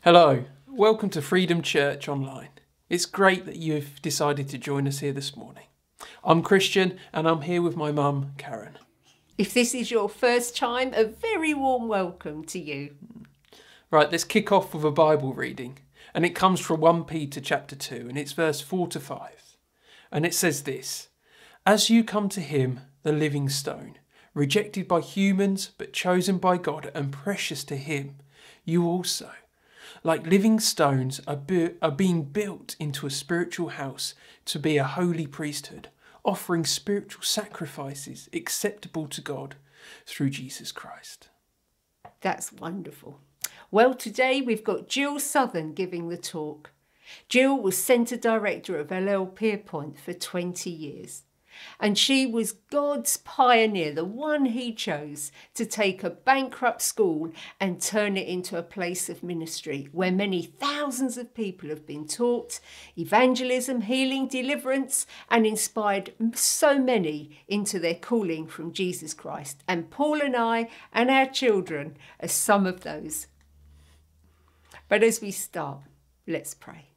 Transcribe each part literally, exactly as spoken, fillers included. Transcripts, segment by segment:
Hello, welcome to Freedom Church Online. It's great that you've decided to join us here this morning. I'm Christian and I'm here with my mum, Karen. If this is your first time, a very warm welcome to you. Right, let's kick off with a Bible reading, and it comes from First Peter chapter two, and it's verse four to five. And it says this: As you come to him, the living stone, rejected by humans but chosen by God and precious to him, you also, like living stones, are, bu- are being built into a spiritual house to be a holy priesthood, offering spiritual sacrifices acceptable to God through Jesus Christ. That's wonderful. Well, today we've got Jill Southern giving the talk. Jill was Centre Director of Ellel Pierrepont for twenty years. And she was God's pioneer, the one he chose to take a bankrupt school and turn it into a place of ministry where many thousands of people have been taught evangelism, healing, deliverance, and inspired so many into their calling from Jesus Christ. And Paul and I and our children are some of those. But as we start, let's pray.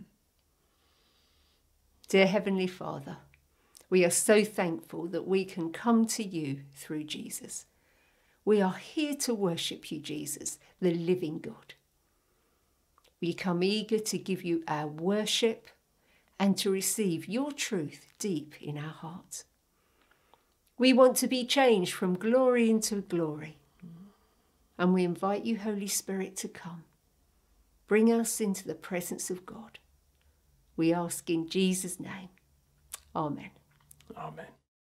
Dear Heavenly Father, we are so thankful that we can come to you through Jesus. We are here to worship you, Jesus, the living God. We come eager to give you our worship and to receive your truth deep in our hearts. We want to be changed from glory into glory. And we invite you, Holy Spirit, to come. Bring us into the presence of God. We ask in Jesus' name. Amen. Amen.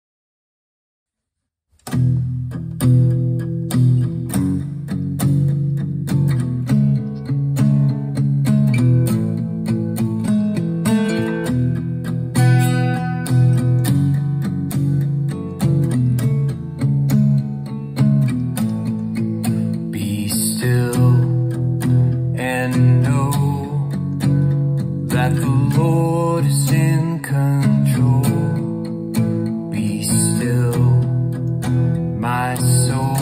Be still and know that the Lord is in control. Be still, my soul.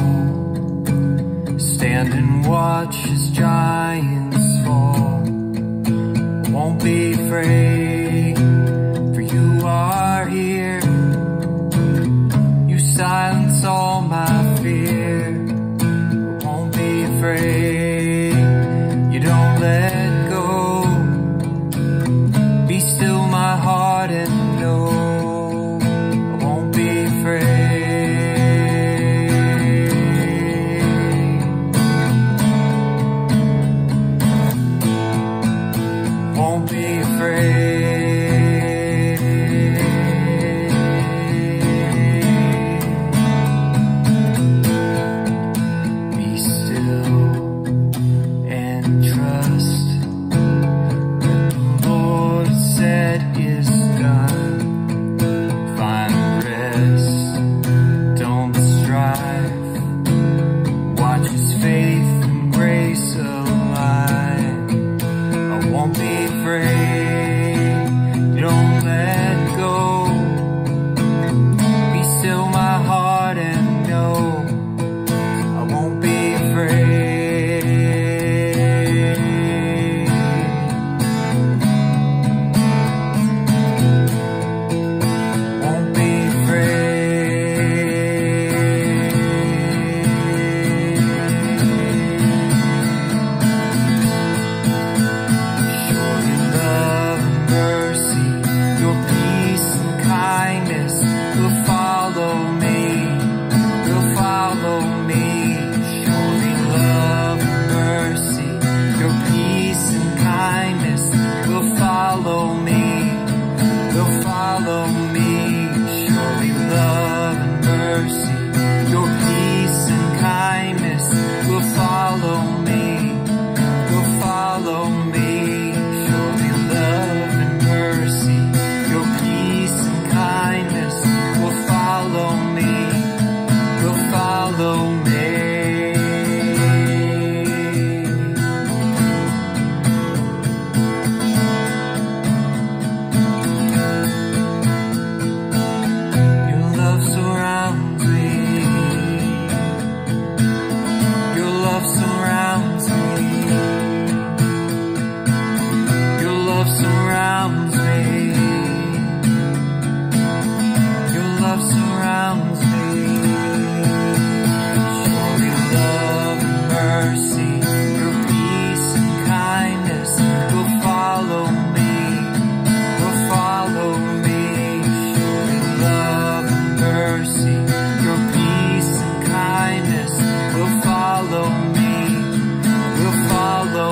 Stand and watch as giants fall. Won't be afraid, for you are here. You silence all my fear. Won't be afraid, you don't let go. Be still, my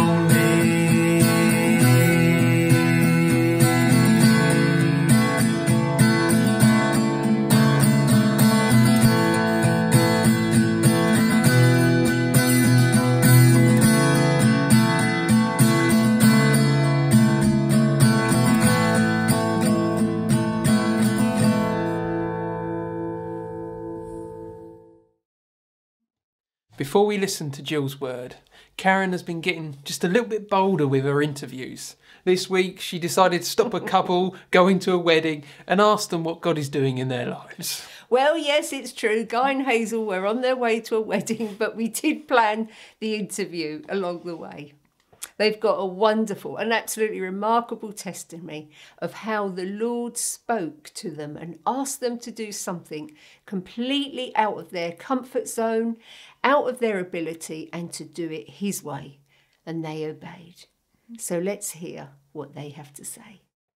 Before we listen to Jill's word, Karen has been getting just a little bit bolder with her interviews. This week, she decided to stop a couple going to a wedding and ask them what God is doing in their lives. Well, yes, it's true. Guy and Hazel were on their way to a wedding, but we did plan the interview along the way. They've got a wonderful and absolutely remarkable testimony of how the Lord spoke to them and asked them to do something completely out of their comfort zone, out of their ability, and to do it his way. And they obeyed. So let's hear what they have to say.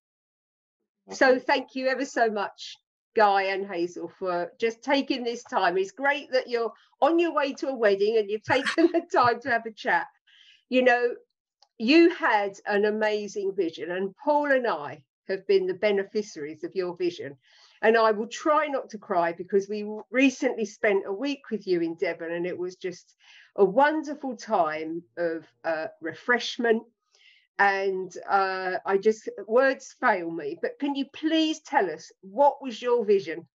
So thank you ever so much, Guy and Hazel, for just taking this time. It's great that you're on your way to a wedding and you've taken the time to have a chat. You know, you had an amazing vision, and Paul and I have been the beneficiaries of your vision. And I will try not to cry because we recently spent a week with you in Devon, and it was just a wonderful time of uh, refreshment. And uh, I just, words fail me. But can you please tell us, what was your vision?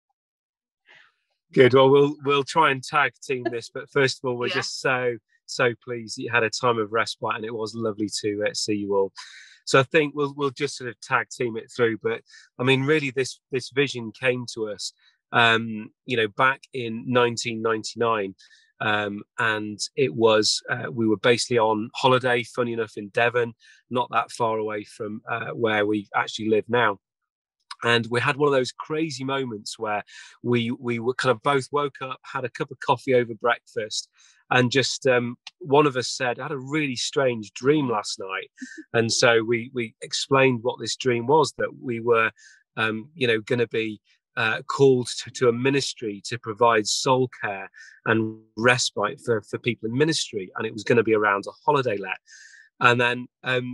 Good. Well, we'll we'll try and tag team this. But first of all, we're Yeah. just so, so pleased that you had a time of respite, and it was lovely to uh, see you all. So I think we'll we'll just sort of tag team it through. But I mean, really, this this vision came to us, um, you know, back in nineteen ninety-nine. Um, and it was, uh, we were basically on holiday, funny enough, in Devon, not that far away from uh, where we actually live now. And we had one of those crazy moments where we we were kind of both woke up, had a cup of coffee over breakfast, and just um, one of us said, I had a really strange dream last night. And so we we explained what this dream was, that we were, um, you know, going to be Uh, called to, to a ministry to provide soul care and respite for, for people in ministry, and it was going to be around a holiday let. And then um,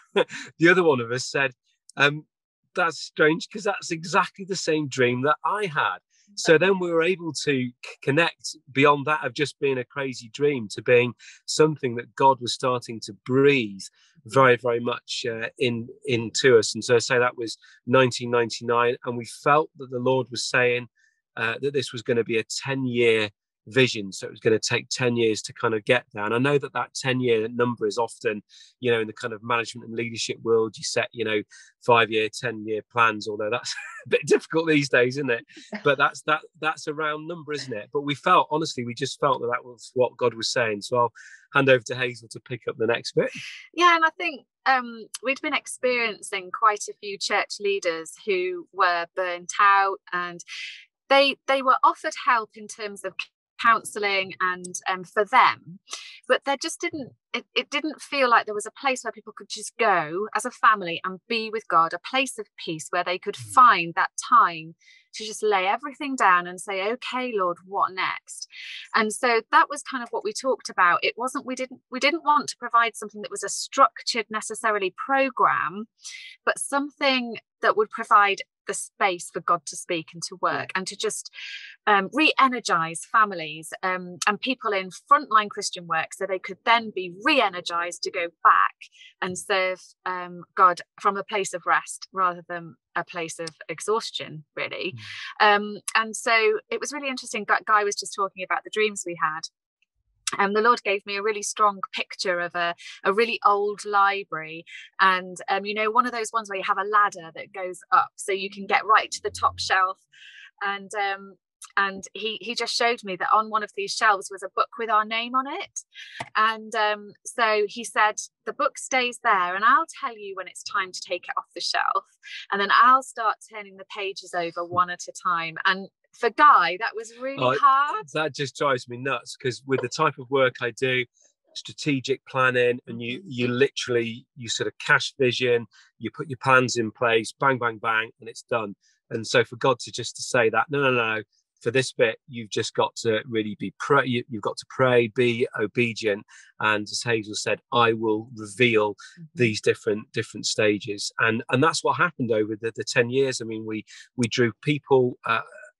the other one of us said, um, that's strange because that's exactly the same dream that I had. So then we were able to c- connect beyond that of just being a crazy dream to being something that God was starting to breathe very, very much uh, in into us. And so I say that was nineteen ninety-nine, and we felt that the Lord was saying uh, that this was going to be a ten-year vision. So it was going to take ten years to kind of get there. And I know that that ten-year number is often, you know, in the kind of management and leadership world, you set, you know, five-year, ten-year plans, although that's a bit difficult these days, isn't it? But that's that that's a round number, isn't it? But we felt, honestly, we just felt that that was what God was saying. So I'll hand over to Hazel to pick up the next bit. Yeah, and I think um, we'd been experiencing quite a few church leaders who were burnt out, and they they were offered help in terms of counselling and um, for them, but there just didn't it, it didn't feel like there was a place where people could just go as a family and be with God, a place of peace where they could find that time to just lay everything down and say, okay, Lord, what next? And so that was kind of what we talked about. It wasn't we didn't we didn't want to provide something that was a structured necessarily program, but something that would provide the space for God to speak and to work and to just um, re-energize families um, and people in frontline Christian work, so they could then be re-energized to go back and serve um, God from a place of rest rather than a place of exhaustion, really. Mm. Um, and so it was really interesting. Guy was just talking about the dreams we had. And the Lord gave me a really strong picture of a, a really old library. And, um, you know, one of those ones where you have a ladder that goes up so you can get right to the top shelf. And um, and he, he just showed me that on one of these shelves was a book with our name on it. And um, so he said, the book stays there and I'll tell you when it's time to take it off the shelf. And then I'll start turning the pages over one at a time. And for Guy, that was really oh, hard. That just drives me nuts, because with the type of work I do, strategic planning, and you you literally, you sort of cash vision, you put your plans in place, bang, bang, bang, and it's done. And so for God to just to say that, no, no, no, for this bit, you've just got to really be pray. You, you've got to pray, be obedient, and as Hazel said, I will reveal mm-hmm. these different different stages, and and that's what happened over the, the ten years. I mean, we we drew people uh,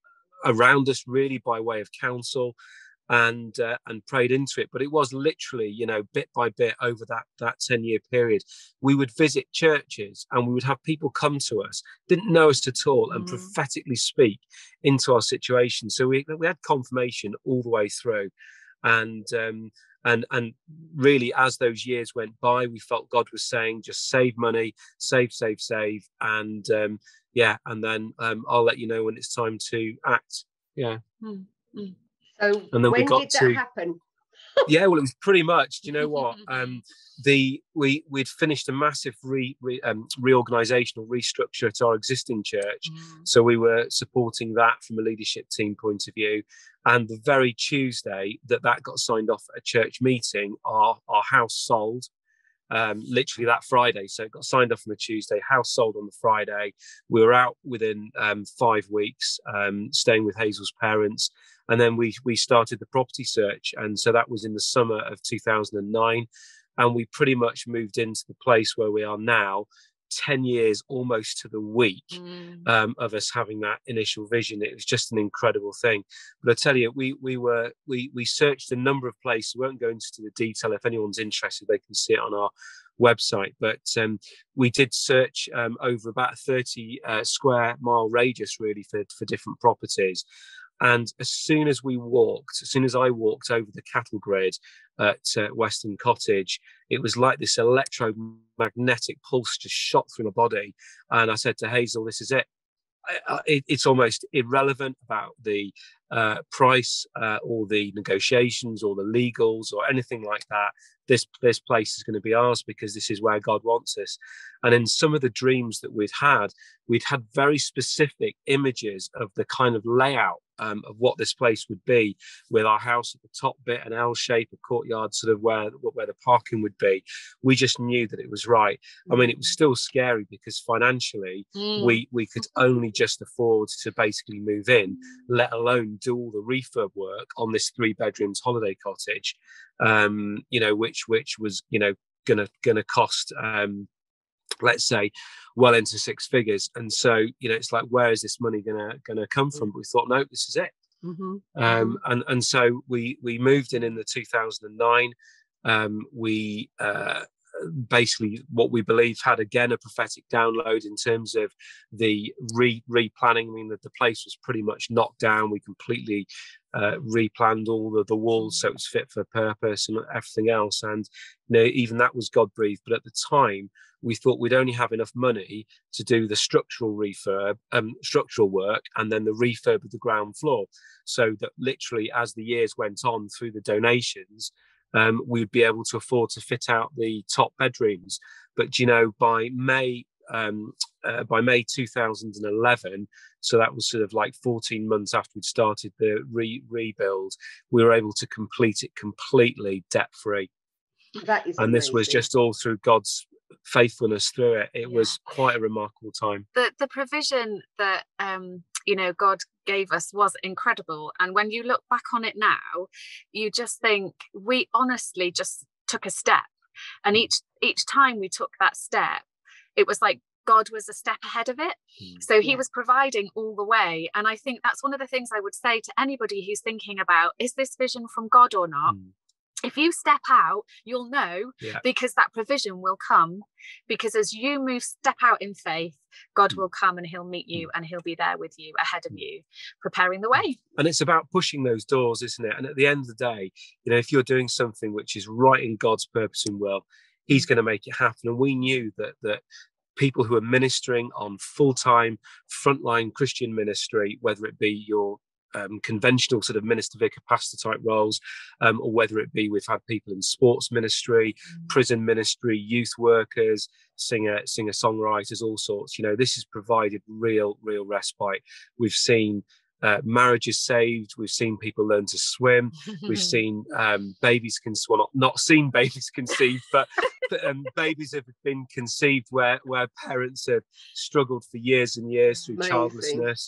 around us really by way of counsel, and uh, and prayed into it. But it was literally, you know, bit by bit over that that ten year period. We would visit churches and we would have people come to us, didn't know us at all, and mm. prophetically speak into our situation. So we we had confirmation all the way through, and um, and and really, as those years went by, we felt God was saying, just save money, save, save, save, and um, yeah, and then um, I'll let you know when it's time to act. Yeah. Mm. Mm. So and then when we got did that to, happen? Yeah, well, it was pretty much. Do you know what? Um, the we we'd finished a massive re, re um, reorganisation or restructure at our existing church, mm. so we were supporting that from a leadership team point of view. And the very Tuesday that that got signed off at a church meeting, our our house sold. Um, literally that Friday, so it got signed off on the Tuesday. House sold on the Friday. We were out within um, five weeks, um, staying with Hazel's parents. And then we we started the property search, and so that was in the summer of two thousand nine, and we pretty much moved into the place where we are now, ten years almost to the week mm. um, of us having that initial vision. It was just an incredible thing. But I tell you, we we were we we searched a number of places. We won't go into the detail. If anyone's interested, they can see it on our website. But um, we did search um, over about a thirty uh, square mile radius, really, for for different properties. And as soon as we walked, as soon as I walked over the cattle grid at uh, Western Cottage, it was like this electromagnetic pulse just shot through my body. And I said to Hazel, this is it. I, I, it it's almost irrelevant about the uh, price uh, or the negotiations or the legals or anything like that. This, this place is going to be ours because this is where God wants us. And in some of the dreams that we'd had, we'd had very specific images of the kind of layout um, of what this place would be, with our house at the top bit, an L shape, a courtyard, sort of where, where the parking would be. We just knew that it was right. I mean, it was still scary because financially, mm. we, we could only just afford to basically move in, let alone do all the refurb work on this three bedrooms holiday cottage. Um, you know, which which was, you know, gonna gonna cost, um, let's say, well into six figures. And so, you know, it's like, where is this money gonna gonna come from? But we thought, no, this is it. Mm-hmm. Um, and and so we we moved in in the two thousand nine. Um, we uh, basically, what we believe had again a prophetic download in terms of the re replanning. I mean, that the place was pretty much knocked down. We completely uh, replanned all the, the walls so it was fit for purpose and everything else. And you know, even that was God breathed. But at the time, we thought we'd only have enough money to do the structural refurb, um, structural work, and then the refurb of the ground floor. So that literally, as the years went on through the donations, Um, we'd be able to afford to fit out the top bedrooms. But you know, by May um, uh, by May two thousand eleven, so that was sort of like fourteen months after we'd started the re rebuild, we were able to complete it completely debt free. That is and amazing. This was just all through God's faithfulness through it. It yeah. was quite a remarkable time. The the provision that um, you know God gave us was incredible, and when you look back on it now, you just think we honestly just took a step, and each each time we took that step, it was like God was a step ahead of it. Mm. So he yeah. was providing all the way. And I think that's one of the things I would say to anybody who's thinking about, is this vision from God or not? Mm. If you step out, you'll know, yeah. because that provision will come. Because as you move, step out in faith, God mm. will come and he'll meet you, and he'll be there with you, ahead of you, preparing the way. And it's about pushing those doors, isn't it? And at the end of the day, you know, if you're doing something which is right in God's purpose and will, he's going to make it happen. And we knew that that people who are ministering on full-time frontline Christian ministry, whether it be your Um, conventional sort of minister, vicar, pastor type roles, um, or whether it be we've had people in sports ministry, mm. prison ministry, youth workers, singer, singer songwriters, all sorts. You know, this has provided real, real respite. We've seen uh, marriages saved. We've seen people learn to swim. We've seen um, babies can well, not not seen babies conceived, but. But, um, babies have been conceived where where parents have struggled for years and years through Amazing. childlessness.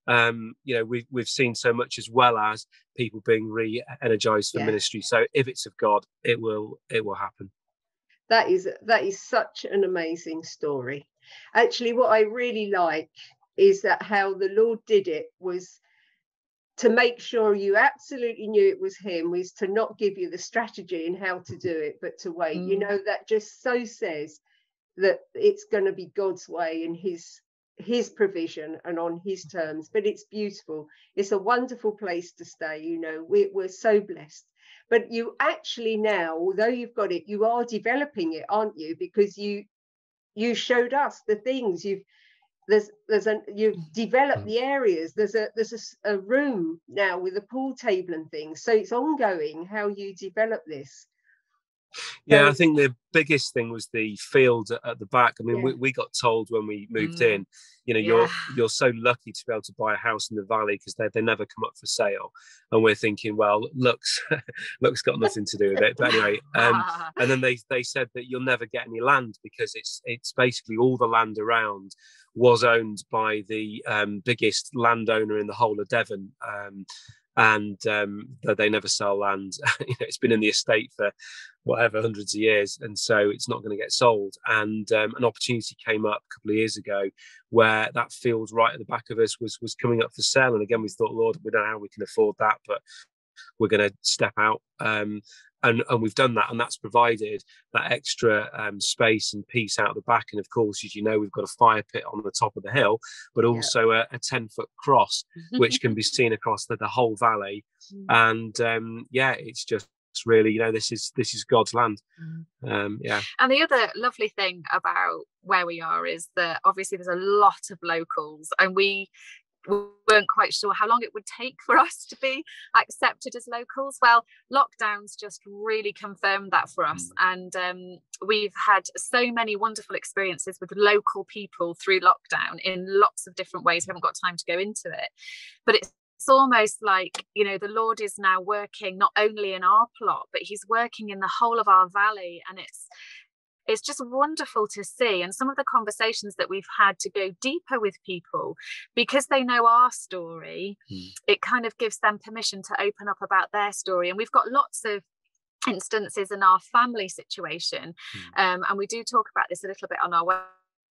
Um, you know, we've we've seen so much, as well as people being re-energized for Yeah. ministry. So if it's of God, it will it will happen. That is that is such an amazing story. Actually, what I really like is that how the Lord did it was to make sure you absolutely knew it was him, was to not give you the strategy in how to do it, but to wait. Mm. You know, that just so says that it's going to be God's way and his his provision and on his terms. But it's beautiful. It's a wonderful place to stay. You know, we, we're so blessed. But you actually now, although you've got it, you are developing it, aren't you? Because you you showed us the things you've there's there's a you've developed the areas. There's a there's a, a room now with a pool table and things. So it's ongoing how you develop this. Yeah, So, I think the biggest thing was the field at, at the back. I mean, Yeah. we, we got told when we moved Mm. in, you know, Yeah. you're you're so lucky to be able to buy a house in the valley because they they never come up for sale. And we're thinking, well, looks looks got nothing to do with it. But anyway, um, and then they they said that you'll never get any land because it's it's basically all the land around was owned by the um, biggest landowner in the whole of Devon. Um, and um, that they never sell land. You know, it's been in the estate for whatever hundreds of years, and so it's not going to get sold. And um, an opportunity came up a couple of years ago where that field right at the back of us was was coming up for sale. And again, we thought, Lord, we don't know how we can afford that, but we're going to step out. Um, and, and we've done that, and that's provided that extra um, space and peace out the back. And of course, as you know, we've got a fire pit on the top of the hill, but also a, a ten foot cross, which can be seen across the, the whole valley. And um, yeah, it's just really, you know, this is this is God's land. Um, yeah. And the other lovely thing about where we are is that obviously there's a lot of locals, and we weren't quite sure how long it would take for us to be accepted as locals. Well, lockdowns just really confirmed that for us, and um, we've had so many wonderful experiences with local people through lockdown in lots of different ways. We haven't got time to go into it, but it's It's almost like, you know, the Lord is now working not only in our plot, but he's working in the whole of our valley. And it's it's just wonderful to see. And some of the conversations that we've had to go deeper with people, because they know our story, mm. it kind of gives them permission to open up about their story. And we've got lots of instances in our family situation. Mm. Um, and we do talk about this a little bit on our website.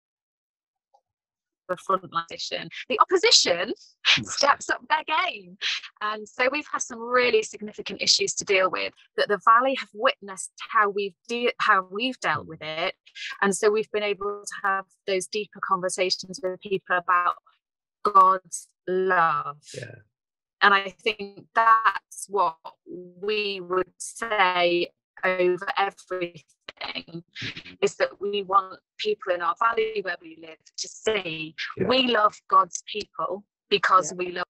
The frontline position, the opposition steps up their game, and so we've had some really significant issues to deal with that the valley have witnessed how we've de- how we've dealt with it, and so we've been able to have those deeper conversations with people about God's love. Yeah. And I think that's what we would say over everything, is that we want people in our valley where we live to see yeah. we love God's people because yeah. we love.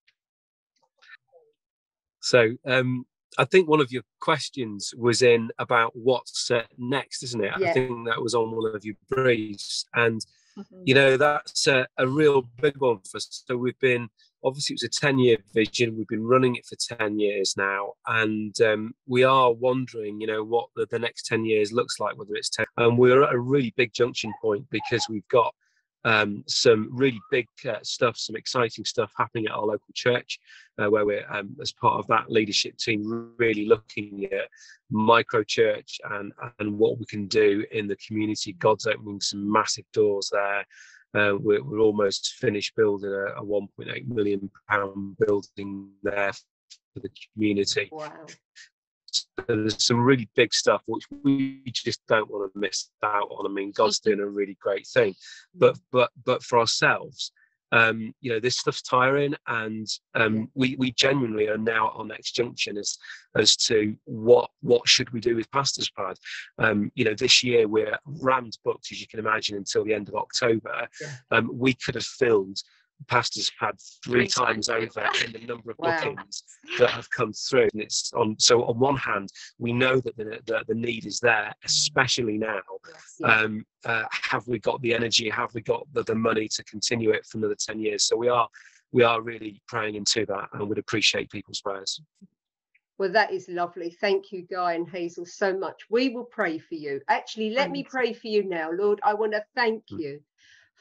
So um I think one of your questions was in about what's uh, next, isn't it? Yeah. I think that was on one of your briefs, and mm-hmm. you know, that's a, a real big one for us. So we've been, obviously it was a ten year vision, we've been running it for ten years now, and um, we are wondering, you know, what the, the next ten years looks like, whether it's ten. And we're at a really big junction point because we've got um, some really big uh, stuff, some exciting stuff happening at our local church, uh, where we're, um, as part of that leadership team, really looking at micro church and, and what we can do in the community. God's opening some massive doors there. Uh, we're, we're almost finished building a, a one point eight million pound building there for the community. Wow. So there's some really big stuff which we just don't want to miss out on. I mean, God's doing a really great thing, but but but for ourselves, um, you know, this stuff's tiring, and um, yeah. we we genuinely are now at our next junction as as to what what should we do with Pastor's Pad. Um, you know, this year we're rammed booked, as you can imagine, until the end of October. Yeah. Um, we could have filled Pastor's Pad three, three times, times over in the number of wow. bookings that have come through. And it's on. So on one hand, we know that the the, the need is there, especially now. Yes, yeah. Um, uh, have we got the energy? Have we got the, the money to continue it for another ten years? So we are we are really praying into that, and would appreciate people's prayers. Well, that is lovely. Thank you, Guy and Hazel, so much. We will pray for you. Actually, let me pray for you now. Lord, I want to thank you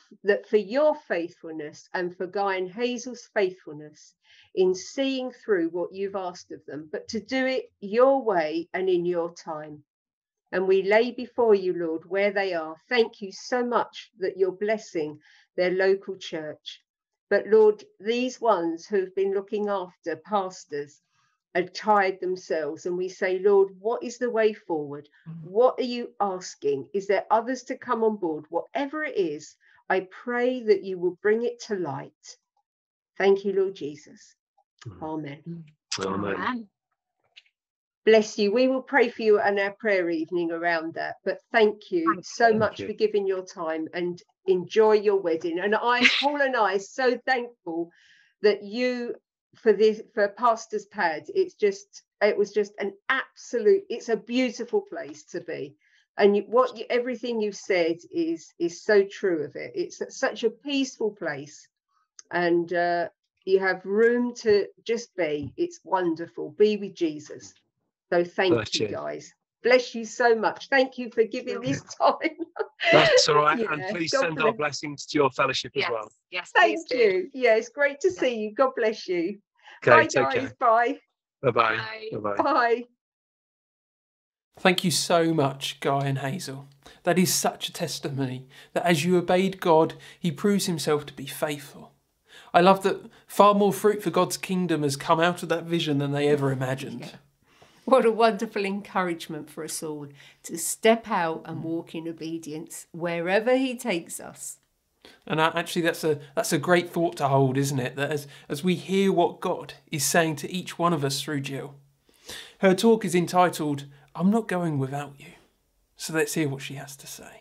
that for your faithfulness and for Guy and Hazel's faithfulness in seeing through what you've asked of them, but to do it your way and in your time. And we lay before you, Lord, where they are. Thank you so much that you're blessing their local church. But Lord, these ones who've been looking after pastors are tired themselves. And we say, Lord, what is the way forward? What are you asking? Is there others to come on board? Whatever it is, I pray that you will bring it to light. Thank you, Lord Jesus. Amen. Amen. Amen. Bless you. We will pray for you on our prayer evening around that. But thank you Thank so you. much you. for giving your time, and enjoy your wedding. And I, Paul and I, are so thankful that you, for this, for Pastor's Pad, it's just, it was just an absolute, it's a beautiful place to be. And you, what you, everything you've said is is so true of it. It's such a peaceful place, and uh, you have room to just be. It's wonderful. Be with Jesus. So thank Bless you, you. guys. Bless you so much. Thank you for giving this time. That's all right. Yeah, And please God send our bless. blessings to your fellowship as Yes, well. yes, Thank please do. you. Yeah, it's great to Yeah. see you. God bless you. Okay, Bye, take guys. care. Bye. Bye-bye. Bye. Bye-bye. Bye. Thank you so much, Guy and Hazel. That is such a testimony that as you obeyed God, he proves himself to be faithful. I love that far more fruit for God's kingdom has come out of that vision than they ever imagined. Yeah. What a wonderful encouragement for us all to step out and walk in obedience wherever he takes us. And actually that's a that's a great thought to hold, isn't it? That as, as we hear what God is saying to each one of us through Jill. Her talk is entitled, I'm Not Going Without You. So let's hear what she has to say.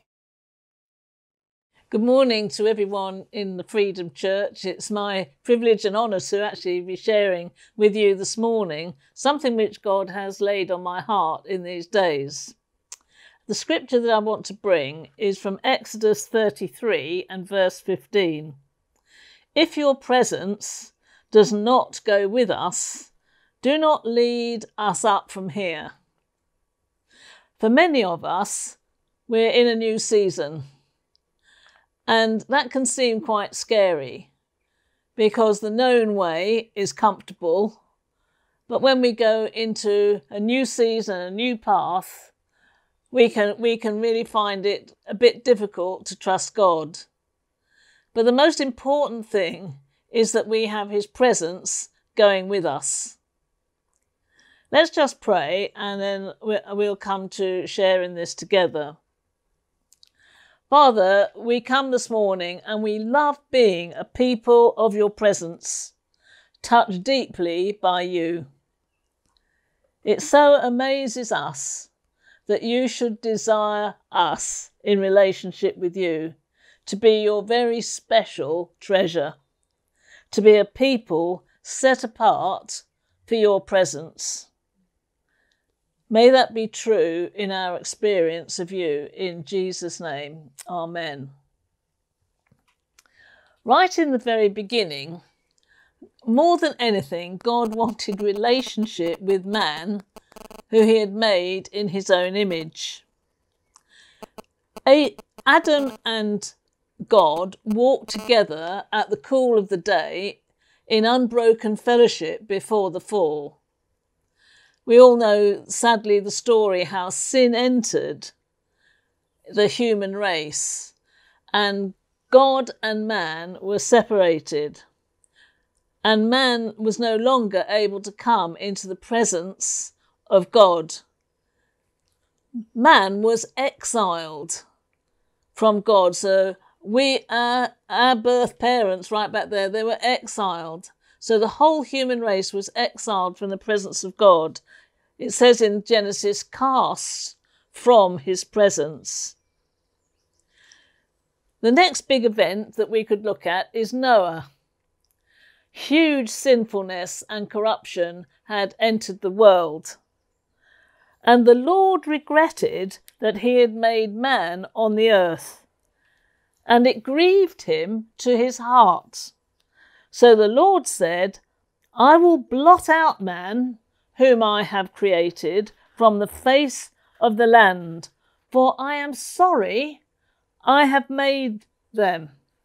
Good morning to everyone in the Freedom Church. It's my privilege and honour to actually be sharing with you this morning something which God has laid on my heart in these days. The scripture that I want to bring is from Exodus thirty-three and verse fifteen. If your presence does not go with us, do not lead us up from here. For many of us, we're in a new season. And that can seem quite scary because the known way is comfortable. But when we go into a new season, a new path, we can, we can really find it a bit difficult to trust God. But the most important thing is that we have his presence going with us. Let's just pray and then we'll come to sharing this together. Father, we come this morning and we love being a people of your presence, touched deeply by you. It so amazes us that you should desire us in relationship with you, to be your very special treasure, to be a people set apart for your presence. May that be true in our experience of you, in Jesus' name. Amen. Right in the very beginning, more than anything, God wanted relationship with man, who he had made in his own image. Adam and God walked together at the cool of the day in unbroken fellowship before the fall. We all know, sadly, the story how sin entered the human race and God and man were separated, and man was no longer able to come into the presence of God. Man was exiled from God. So we, our, our birth parents right back there, they were exiled. So the whole human race was exiled from the presence of God. It says in Genesis, cast from his presence. The next big event that we could look at is Noah. Huge sinfulness and corruption had entered the world. And the Lord regretted that he had made man on the earth, and it grieved him to his heart. So the Lord said, I will blot out man, whom I have created, from the face of the land, for I am sorry I have made them.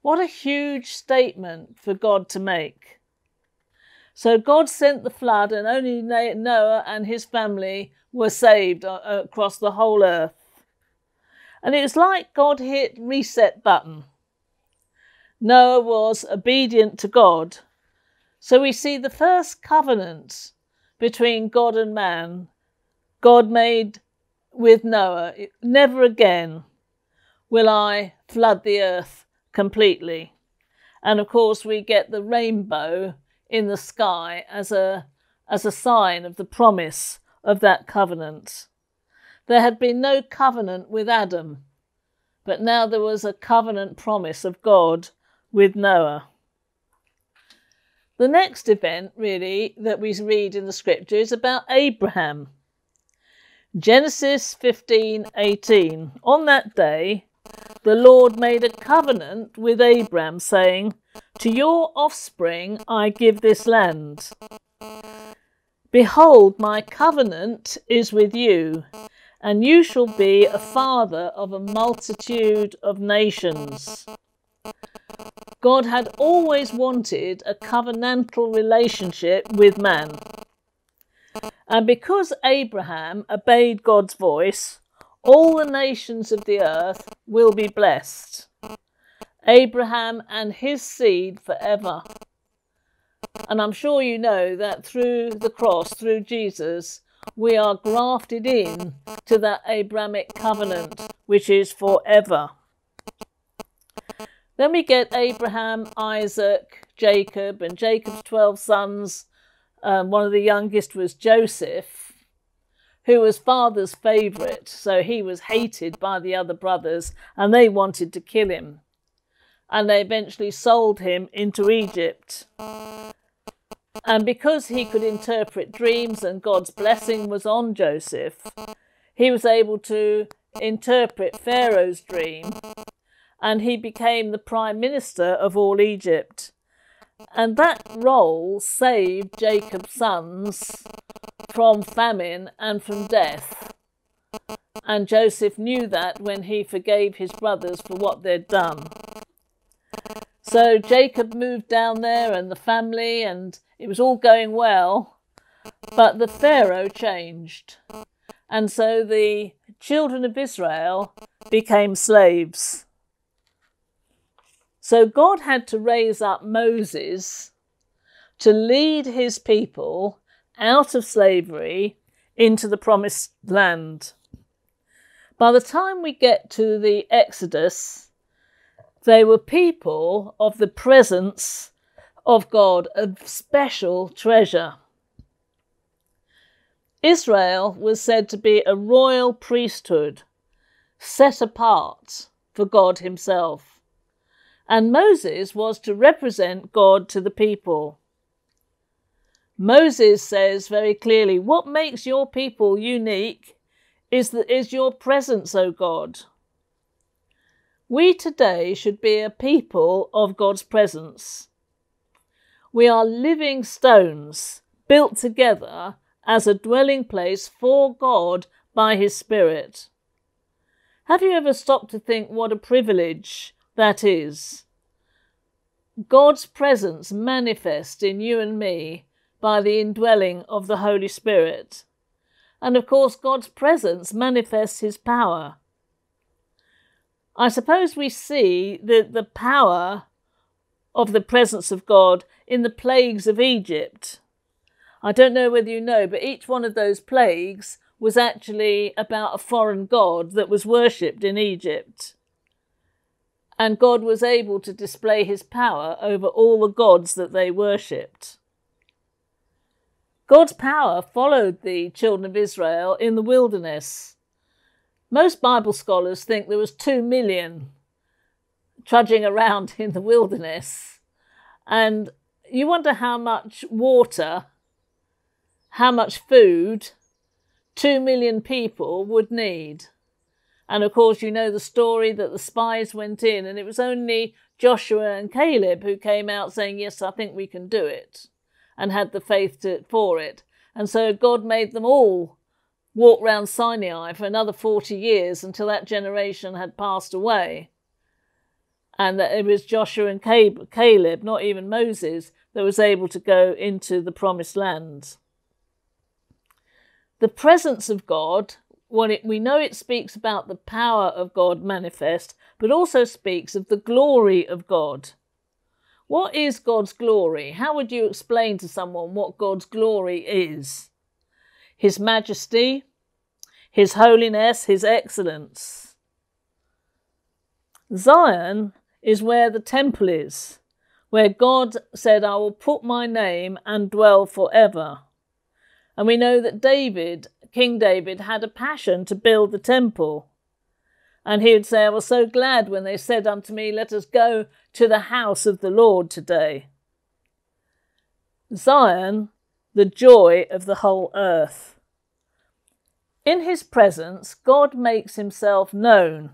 What a huge statement for God to make. So God sent the flood, and only Noah and his family were saved across the whole earth. And it was like God hit reset button. Noah was obedient to God. So we see the first covenant between God and man, God made with Noah. Never again will I flood the earth completely. And of course we get the rainbow in the sky as a, as a sign of the promise of that covenant. There had been no covenant with Adam, but now there was a covenant promise of God with Noah. The next event, really, that we read in the scripture is about Abraham. Genesis fifteen eighteen. On that day, the Lord made a covenant with Abraham, saying, "To your offspring I give this land. Behold, my covenant is with you, and you shall be a father of a multitude of nations." God had always wanted a covenantal relationship with man. And because Abraham obeyed God's voice, all the nations of the earth will be blessed. Abraham and his seed forever. And I'm sure you know that through the cross, through Jesus, we are grafted in to that Abrahamic covenant, which is forever. Then we get Abraham, Isaac, Jacob, and Jacob's twelve sons. Um, one of the youngest was Joseph, who was father's favourite, so he was hated by the other brothers, and they wanted to kill him. And they eventually sold him into Egypt. And because he could interpret dreams and God's blessing was on Joseph, he was able to interpret Pharaoh's dream, and he became the prime minister of all Egypt. And that role saved Jacob's sons from famine and from death. And Joseph knew that when he forgave his brothers for what they'd done. So Jacob moved down there and the family, and it was all going well. But the Pharaoh changed. And so the children of Israel became slaves. So God had to raise up Moses to lead his people out of slavery into the promised land. By the time we get to the Exodus, they were people of the presence of God, a special treasure. Israel was said to be a royal priesthood, set apart for God himself. And Moses was to represent God to the people. Moses says very clearly, what makes your people unique is, the, is your presence, O God. We today should be a people of God's presence. We are living stones built together as a dwelling place for God by his Spirit. Have you ever stopped to think what a privilege that is? God's presence manifest in you and me by the indwelling of the Holy Spirit. And of course, God's presence manifests his power. I suppose we see the, the power of the presence of God in the plagues of Egypt. I don't know whether you know, but each one of those plagues was actually about a foreign god that was worshipped in Egypt. And God was able to display his power over all the gods that they worshipped. God's power followed the children of Israel in the wilderness. Most Bible scholars think there was two million trudging around in the wilderness. And you wonder how much water, how much food two million people would need. And of course, you know the story that the spies went in, and it was only Joshua and Caleb who came out saying, yes, I think we can do it, and had the faith to, for it. And so God made them all walk round Sinai for another forty years until that generation had passed away. and that it was Joshua and Caleb, not even Moses, that was able to go into the promised land. The presence of God, well, it, we know it speaks about the power of God manifest, but also speaks of the glory of God. What is God's glory? How would you explain to someone what God's glory is? His majesty, his holiness, his excellence. Zion is where the temple is, where God said, I will put my name and dwell forever. And we know that David, King David, had a passion to build the temple. And he would say, I was so glad when they said unto me, let us go to the house of the Lord today. Zion, the joy of the whole earth. In his presence, God makes himself known.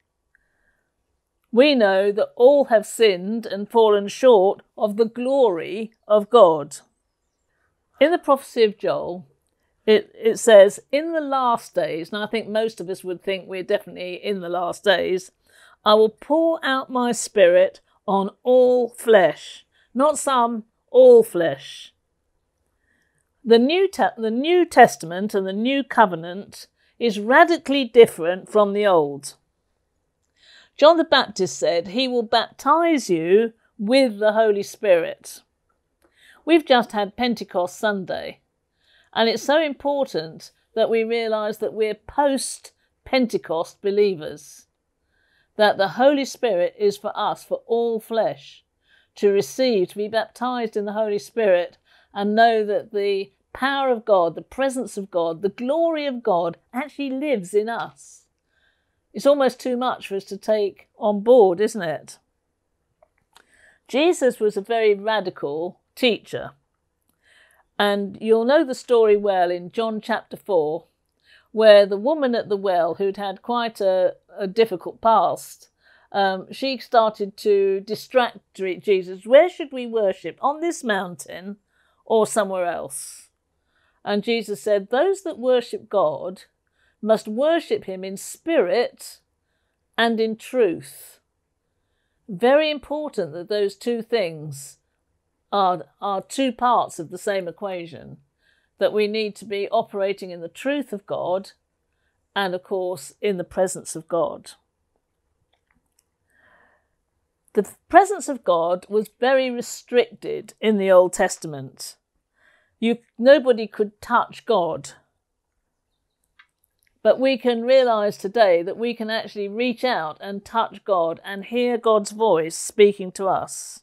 We know that all have sinned and fallen short of the glory of God. In the prophecy of Joel, It, it says, in the last days, and I think most of us would think we're definitely in the last days, I will pour out my spirit on all flesh. Not some, all flesh. The New, Te- the New Testament and the New Covenant is radically different from the Old. John the Baptist said, he will baptize you with the Holy Spirit. We've just had Pentecost Sunday. And it's so important that we realise that we're post-Pentecost believers, that the Holy Spirit is for us, for all flesh, to receive, to be baptised in the Holy Spirit and know that the power of God, the presence of God, the glory of God actually lives in us. It's almost too much for us to take on board, isn't it? Jesus was a very radical teacher. And you'll know the story well in John chapter four, where the woman at the well, who'd had quite a, a difficult past, um, she started to distract Jesus. Where should we worship? On this mountain or somewhere else? And Jesus said, those that worship God must worship him in spirit and in truth. Very important that those two things Are, are two parts of the same equation, that we need to be operating in the truth of God and, of course, in the presence of God. The presence of God was very restricted in the Old Testament. You, nobody could touch God. But we can realise today that we can actually reach out and touch God and hear God's voice speaking to us.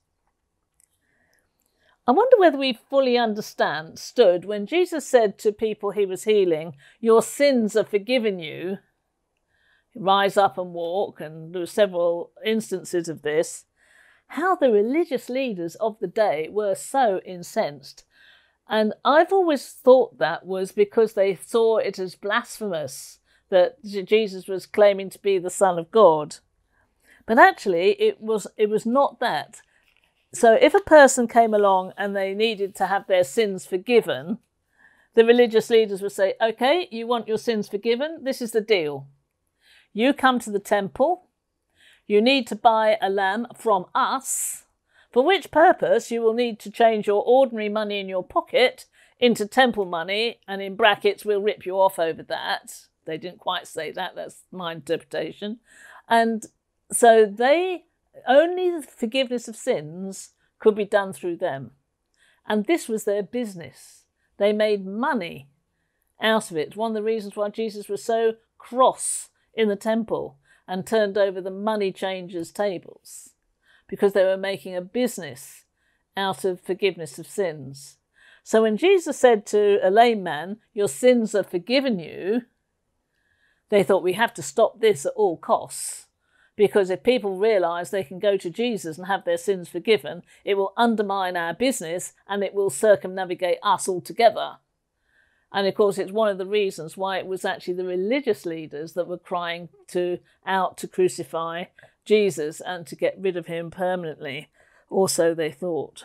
I wonder whether we fully understand, stood, when Jesus said to people he was healing, your sins are forgiven you, rise up and walk, and there were several instances of this, how the religious leaders of the day were so incensed. And I've always thought that was because they saw it as blasphemous, that Jesus was claiming to be the Son of God. But actually, it was, it was not that. So if a person came along and they needed to have their sins forgiven, the religious leaders would say, okay, you want your sins forgiven? This is the deal. You come to the temple, you need to buy a lamb from us, for which purpose you will need to change your ordinary money in your pocket into temple money, and in brackets, we'll rip you off over that. They didn't quite say that, that's my interpretation. And so they... only the forgiveness of sins could be done through them. And this was their business. They made money out of it. One of the reasons why Jesus was so cross in the temple and turned over the money changers' tables, because they were making a business out of forgiveness of sins. So when Jesus said to a lame man, your sins are forgiven you, they thought, we have to stop this at all costs. Because if people realise they can go to Jesus and have their sins forgiven, it will undermine our business and it will circumnavigate us altogether. And of course, it's one of the reasons why it was actually the religious leaders that were crying to out to crucify Jesus and to get rid of him permanently, or so they thought.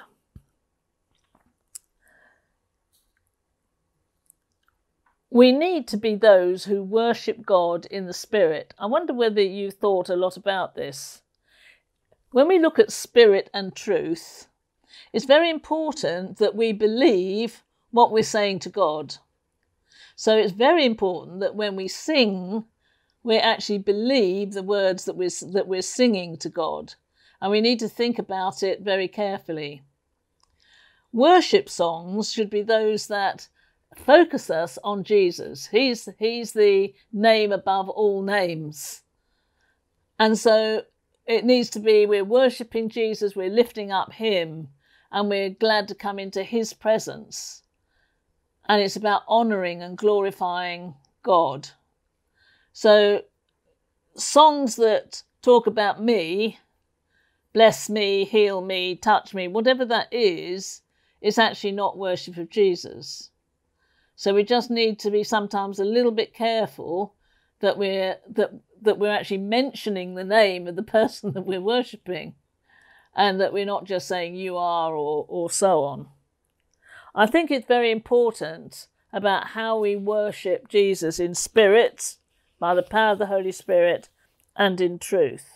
We need to be those who worship God in the Spirit. I wonder whether you thought a lot about this. when we look at spirit and truth, it's very important that we believe what we're saying to God. So it's very important that when we sing, we actually believe the words that we're, that we're singing to God. And we need to think about it very carefully. Worship songs should be those that focus us on Jesus. He's, he's the name above all names. And so it needs to be we're worshipping Jesus, we're lifting up him, and we're glad to come into his presence. And it's about honouring and glorifying God. So songs that talk about me, bless me, heal me, touch me, whatever that is, is actually not worship of Jesus. So we just need to be sometimes a little bit careful that we're that that we're actually mentioning the name of the person that we're worshipping, and that we're not just saying you are or or so on. I think it's very important about how we worship Jesus in spirit, by the power of the Holy Spirit, and in truth.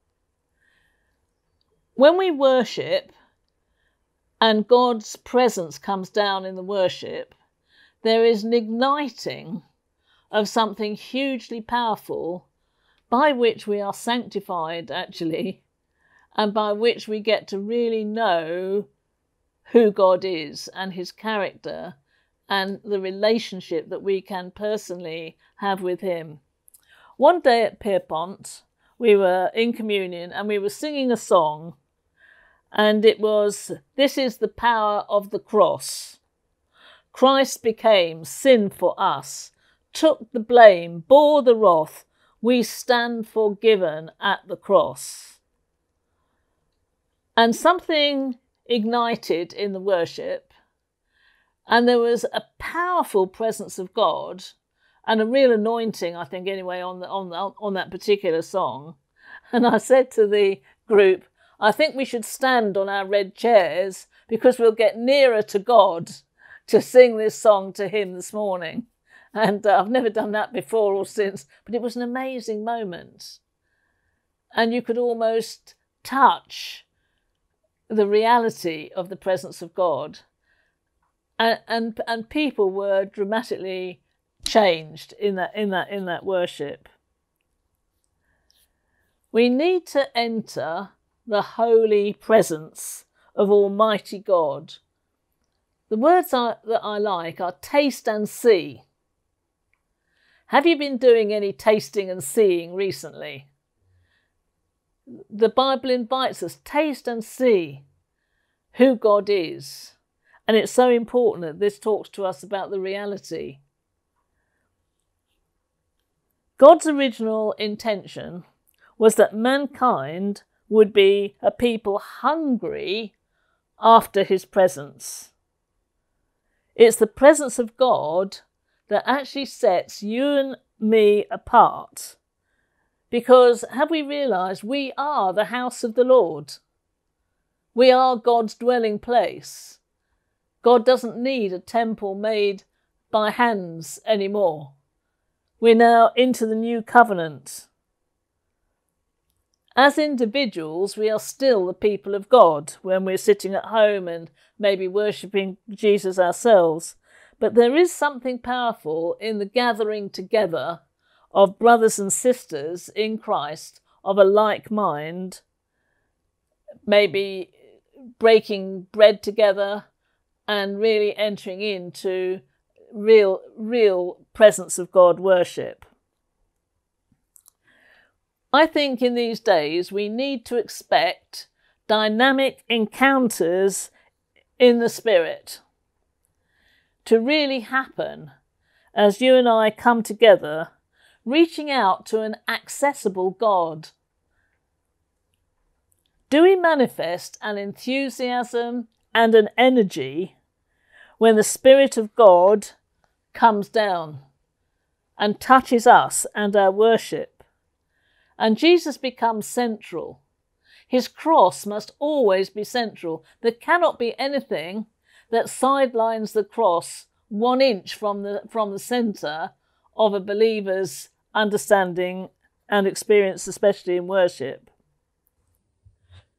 When we worship and God's presence comes down in the worship, there is an igniting of something hugely powerful by which we are sanctified, actually, and by which we get to really know who God is and his character and the relationship that we can personally have with him. One day at Pierrepont, we were in communion and we were singing a song, and it was, "This is the power of the cross. Christ became sin for us, took the blame, bore the wrath. We stand forgiven at the cross." And something ignited in the worship, and there was a powerful presence of God and a real anointing, I think, anyway, on the, on the, on that particular song. And I said to the group, I think we should stand on our red chairs because we'll get nearer to God to sing this song to him this morning. And uh, I've never done that before or since, but it was an amazing moment. And you could almost touch the reality of the presence of God. And, and, and people were dramatically changed in that, in that, in that worship. We need to enter the holy presence of Almighty God. The words I, that I like are taste and see. Have you been doing any tasting and seeing recently? The Bible invites us, taste and see who God is. And it's so important that this talks to us about the reality. God's original intention was that mankind would be a people hungry after his presence. It's the presence of God that actually sets you and me apart. Because have we realised we are the house of the Lord? We are God's dwelling place. God doesn't need a temple made by hands anymore. We're now into the new covenant. As individuals, we are still the people of God when we're sitting at home and maybe worshipping Jesus ourselves. But there is something powerful in the gathering together of brothers and sisters in Christ of a like mind, maybe breaking bread together and really entering into real, real presence of God worship. I think in these days we need to expect dynamic encounters in the Spirit to really happen as you and I come together, reaching out to an accessible God. Do we manifest an enthusiasm and an energy when the Spirit of God comes down and touches us and our worship? And Jesus becomes central. His cross must always be central. There cannot be anything that sidelines the cross one inch from the, from the centre of a believer's understanding and experience, especially in worship.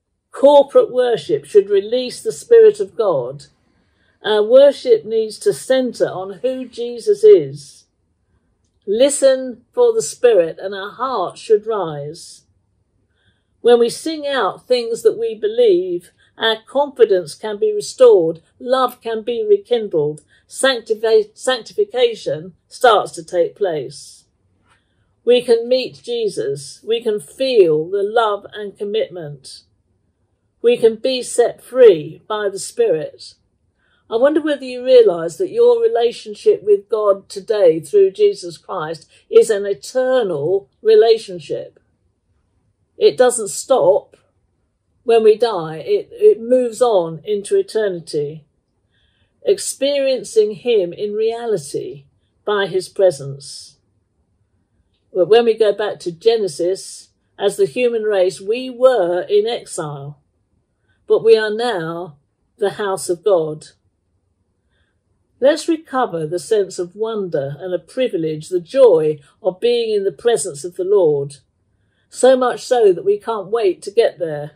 corporate worship should release the Spirit of God, our worship needs to centre on who Jesus is. Listen for the Spirit and our hearts should rise. When we sing out things that we believe, our confidence can be restored, love can be rekindled, sanctifi- sanctification starts to take place. We can meet Jesus, we can feel the love and commitment. We can be set free by the Spirit. I wonder whether you realise that your relationship with God today through Jesus Christ is an eternal relationship. It doesn't stop when we die. It, it moves on into eternity, experiencing him in reality by his presence. But when we go back to Genesis, as the human race, we were in exile, but we are now the house of God. Let's recover the sense of wonder and a privilege, the joy of being in the presence of the Lord, so much so that we can't wait to get there.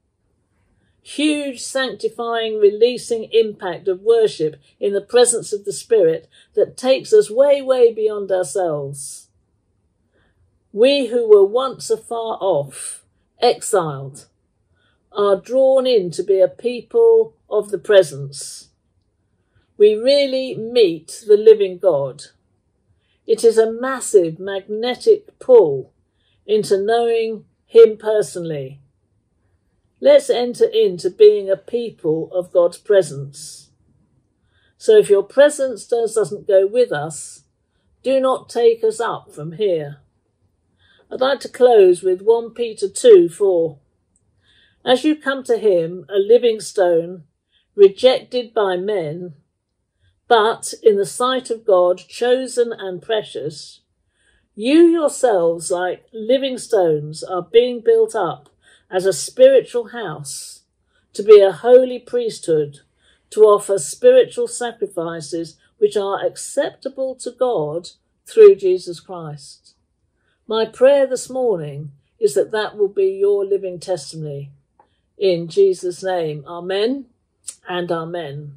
Huge sanctifying, releasing impact of worship in the presence of the Spirit that takes us way, way beyond ourselves. We who were once afar off, exiled, are drawn in to be a people of the presence. We really meet the living God. It is a massive magnetic pull into knowing him personally. Let's enter into being a people of God's presence. So if your presence does, doesn't go with us, do not take us up from here. I'd like to close with First Peter two four. As you come to him, a living stone, rejected by men, but in the sight of God, chosen and precious, you yourselves, like living stones, are being built up as a spiritual house, to be a holy priesthood, to offer spiritual sacrifices which are acceptable to God through Jesus Christ. My prayer this morning is that that will be your living testimony. In Jesus' name, amen and amen.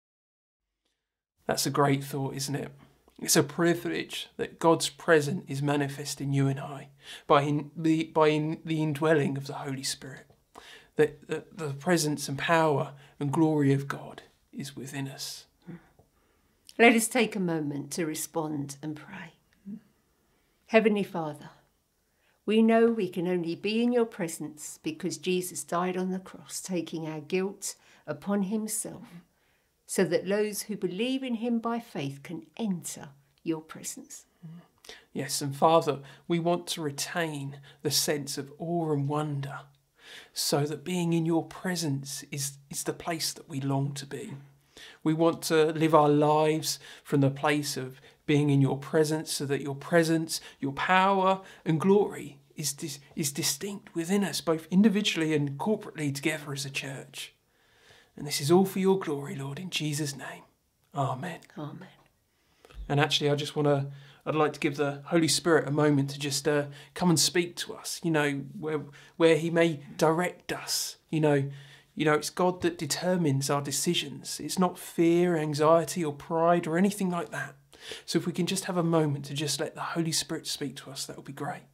That's a great thought, isn't it? It's a privilege that God's presence is manifest in you and I by in the, by in the indwelling of the Holy Spirit. That the, the presence and power and glory of God is within us. Let us take a moment to respond and pray. Heavenly Father, we know we can only be in your presence because Jesus died on the cross, taking our guilt upon himself, so that those who believe in him by faith can enter your presence. Yes, and Father, we want to retain the sense of awe and wonder, so that being in your presence is, is the place that we long to be. We want to live our lives from the place of being in your presence, so that your presence, your power and glory is, dis- is distinct within us, both individually and corporately together as a church. And this is all for your glory, Lord, in Jesus' name. Amen. Amen. And actually, I just want to, I'd like to give the Holy Spirit a moment to just uh, come and speak to us, you know, where where he may direct us. You know, you know, it's God that determines our decisions. It's not fear, anxiety or pride or anything like that. So if we can just have a moment to just let the Holy Spirit speak to us, that would be great.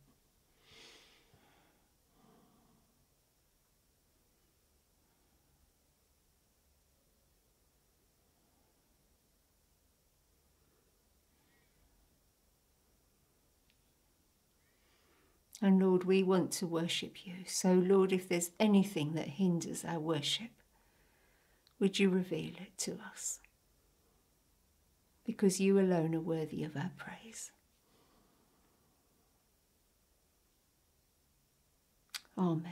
And Lord, we want to worship you. So Lord, if there's anything that hinders our worship, would you reveal it to us? Because you alone are worthy of our praise. Amen.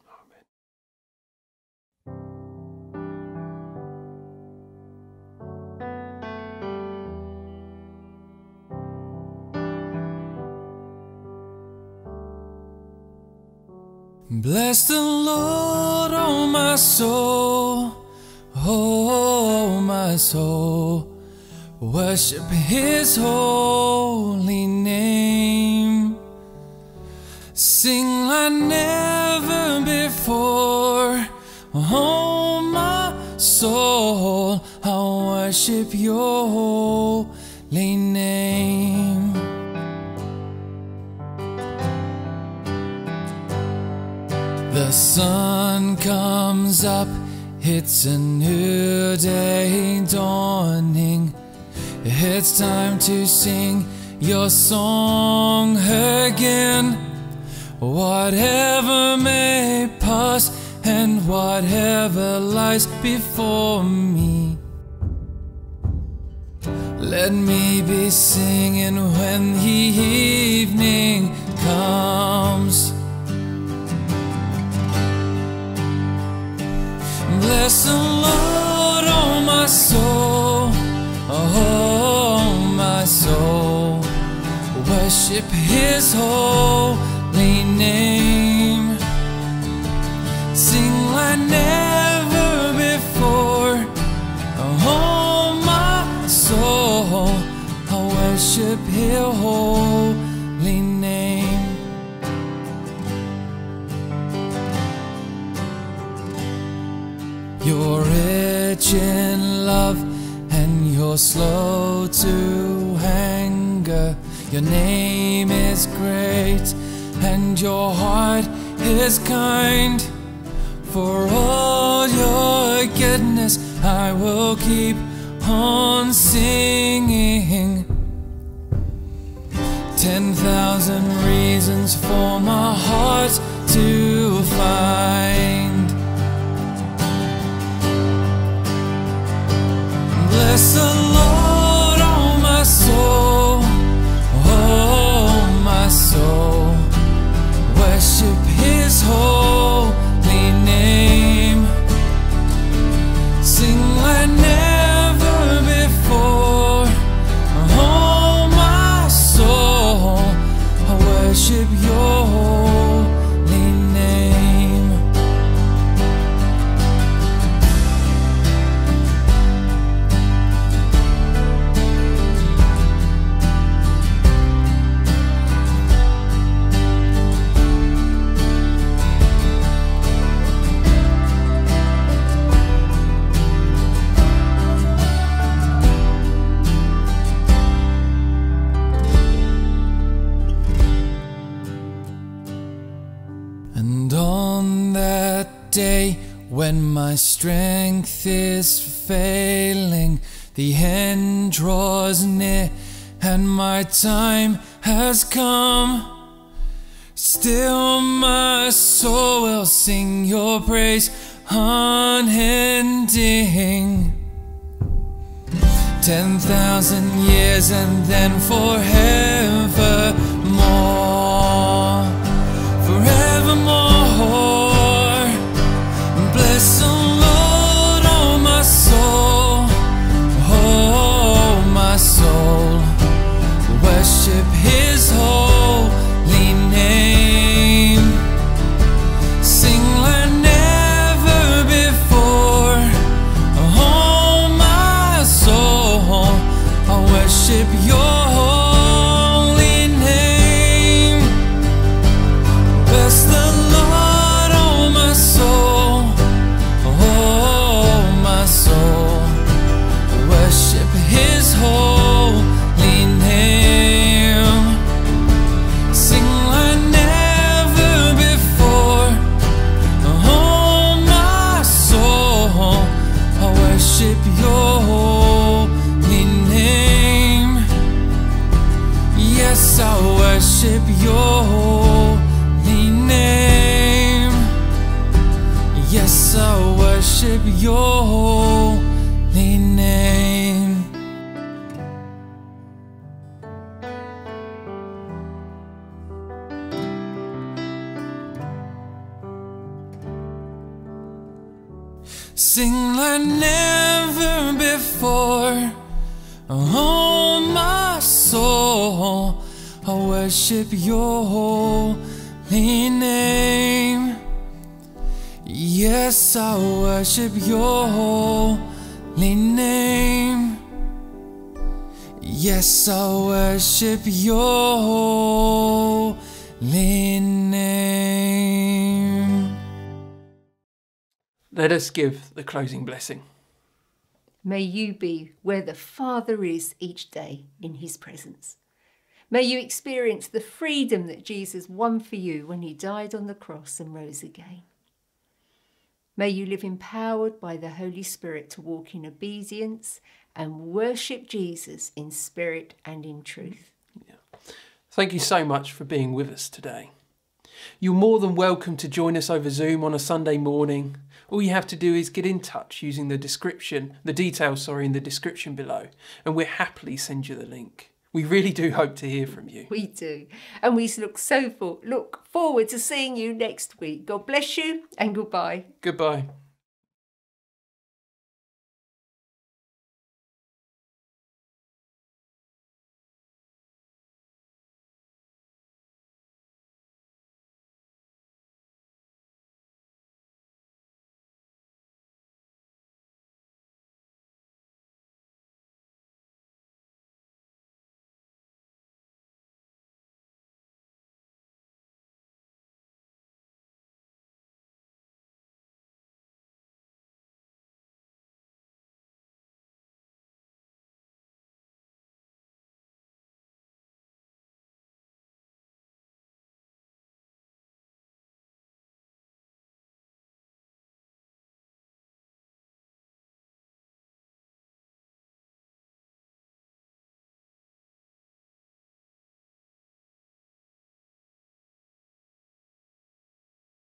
Bless the Lord, oh my soul, oh my soul, worship his holy name. Sing like never before, Oh, my soul, I worship your holy name. The sun comes up, it's a new day dawning. It's time to sing your song again. Whatever may pass and whatever lies before me, let me be singing when the evening comes. Bless the Lord, oh my soul, oh my soul. Worship His holy name. Sing like never before, oh my soul. I worship His holy name. You're rich in love and you're slow to anger. Your name is great and your heart is kind. For all your goodness I will keep on singing. Ten thousand reasons for my heart to find. Bless the Lord, oh my soul, oh my soul. Worship His holy name. Sing like never before, oh my soul. I worship your holy name. And on that day when my strength is failing, the end draws near and my time has come, still my soul will sing your praise unending. Ten thousand years and then forevermore, forevermore. Bless the Lord, oh my soul, oh my soul. Worship His holy name. Sing like never before, oh my soul. I worship your holy name. Bless the Lord, oh my soul, oh my soul. Worship His holy name. Sing like never before, oh my soul. I worship your holy name. Yes, I worship your holy name. Yes, I worship your holy name. Sing like never before, oh my soul. I worship your holy name. Yes, I worship your holy name. Yes, I worship your holy name. Let us give the closing blessing. May you be where the Father is each day in his presence. May you experience the freedom that Jesus won for you when he died on the cross and rose again. May you live empowered by the Holy Spirit to walk in obedience and worship Jesus in spirit and in truth. Yeah. Thank you so much for being with us today. You're more than welcome to join us over Zoom on a Sunday morning. All you have to do is get in touch using the description, the details, sorry, in the description below, and we'll happily send you the link. We really do hope to hear from you. We do. And we look so for, look forward to seeing you next week. God bless you and goodbye. Goodbye.